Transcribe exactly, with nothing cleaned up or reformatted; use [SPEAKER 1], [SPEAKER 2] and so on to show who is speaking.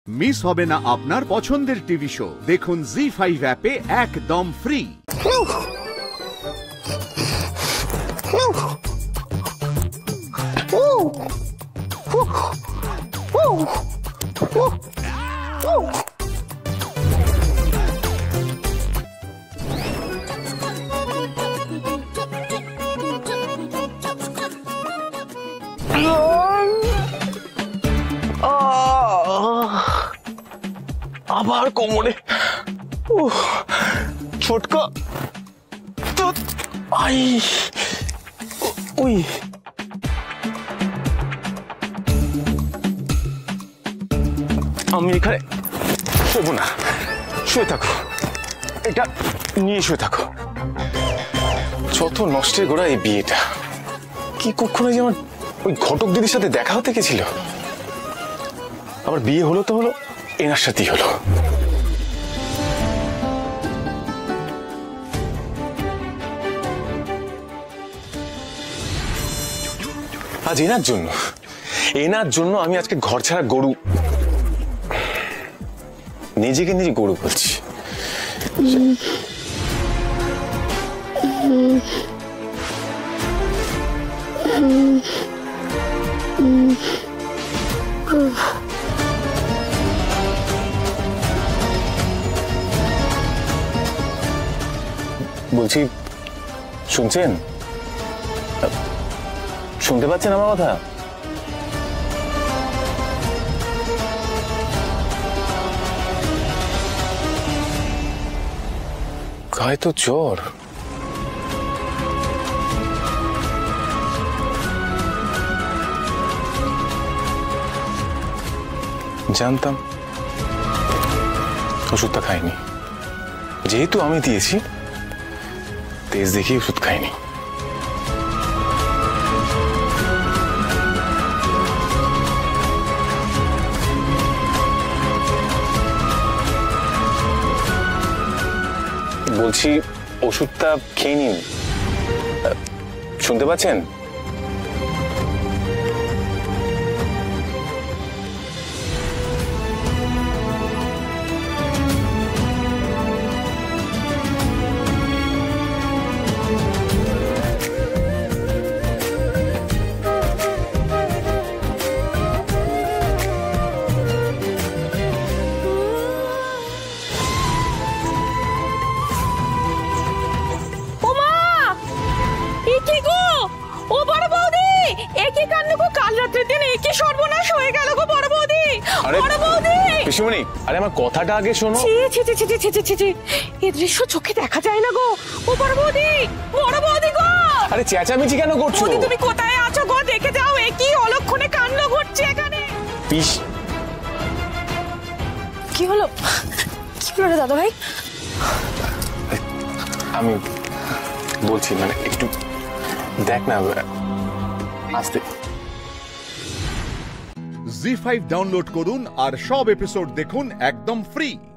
[SPEAKER 1] Miss হবে না আপনার পছন্দের টিভি শো। দেখুন জি ফাইভ অ্যাপে একদম ফ্রি।
[SPEAKER 2] আবার কোমরে ছোটকা তো আই ওই আমি এখানে শোবো না, শুয়ে থাকো, এটা নিয়ে শুয়ে থাকো। যত নষ্টের গোড়া এই বিয়েটা। কি কখনো যে আমার ওই ঘটক দিদির সাথে দেখা হতে গেছিল, আবার বিয়ে হলো তো হলো এনার সাথেই হলো। আজ এনার জন্য এনার জন্য আমি আজকে ঘর ছাড়া গরু, নিজেকে নিজে গরু বলছি। বলছি, শুনছেন? শুনতে পাচ্ছেন আমার কথা? গায়ে তো জ্বর। জানতাম, ওষুধটা খাইনি। যেহেতু আমি দিয়েছি, তেজ দেখি ওষুধ খাইনি। বলছি, ওষুধটা খেয়ে নিন। শুনতে পাচ্ছেন? পিসিমণি, আরে আমার কথাটা আগে শোনো।
[SPEAKER 3] এই দৃশ্য চোখে দেখা যায় না গো। ও বড় বৌদি, বড় বৌদি গো।
[SPEAKER 2] আরে চেঁচামেচি কেন করছো?
[SPEAKER 3] তুমি কোথায় আছো গো? দেখে যাও, এ কি অলক্ষণে কাণ্ড ঘটছে এখানে।
[SPEAKER 2] পিস,
[SPEAKER 3] কি হলো? কি হলো দাদা ভাই?
[SPEAKER 2] আমি বলছি, মানে একটু দেখ না, আস্তে।
[SPEAKER 1] জি ফাইভ ডাউনলোড করুন আর সব এপিসোড দেখুন একদম ফ্রি।